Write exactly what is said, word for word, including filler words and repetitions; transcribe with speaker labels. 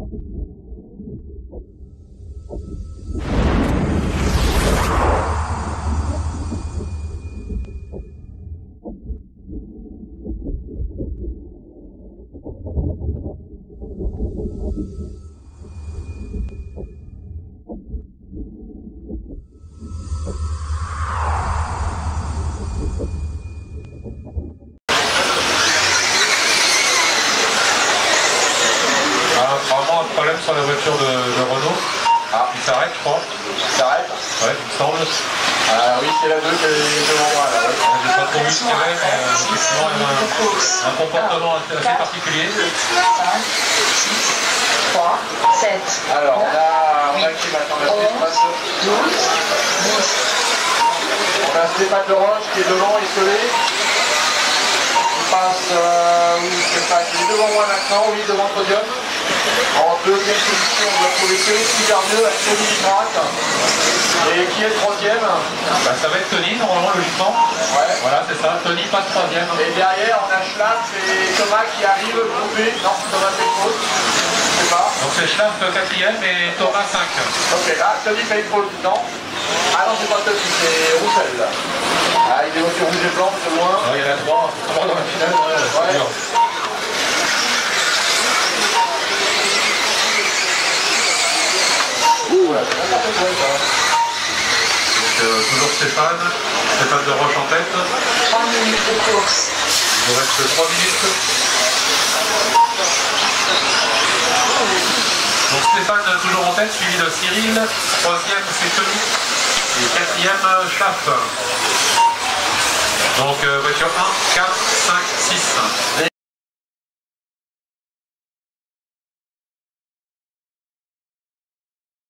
Speaker 1: Apparemment, un problème sur la voiture de, de Renault. Ah, il s'arrête, je crois.
Speaker 2: Il s'arrête?
Speaker 1: Ouais, il me semble.
Speaker 2: Ah oui, c'est la deux qui est devant moi là. Ouais.
Speaker 1: J'ai pas trop vu ce qu'il y avait, mais euh, effectivement, il y a un, un comportement assez, assez particulier.
Speaker 3: cinq, six, trois, sept.
Speaker 2: Alors, on a, on a qui maintenant? On a
Speaker 3: douze, dix.
Speaker 2: On a Stéphane de Roche qui est devant, isolé. Il passe, euh, oui, Stéphane, il est devant moi maintenant, oui, devant le podium. En deuxième position, on va trouver Félix Garnier avec Tony Vitrac. Et qui est le troisième?
Speaker 1: Bah, ça va être Tony, normalement, logiquement.
Speaker 2: Ouais.
Speaker 1: Voilà, c'est ça. Tony passe troisième.
Speaker 2: Et derrière, on a Schlaff et Thomas qui arrivent groupés. Non, Thomas fait une faute. Je sais pas.
Speaker 1: Donc c'est Schlaff quatrième et Thomas cinq.
Speaker 2: Ok, là, Tony fait une faute. Non. Ah non, c'est pas Tony, c'est Roussel. Ah, il est aussi rouge et blanc, c'est loin.
Speaker 1: Alors, il y en a trois. Trois dans la finale. Ouais,
Speaker 2: Ouais.
Speaker 1: dur.
Speaker 2: Voilà, c'est n'importe quoi ça.
Speaker 1: Donc euh, toujours Stéphane. Stéphane de Roche en tête.
Speaker 3: trois minutes de course.
Speaker 1: Il nous reste trois minutes. Donc Stéphane toujours en tête, suivi de Cyril. Troisième c'est Tony. Et quatrième Schlaff. Donc euh, voiture un, quatre, cinq, six.
Speaker 2: Et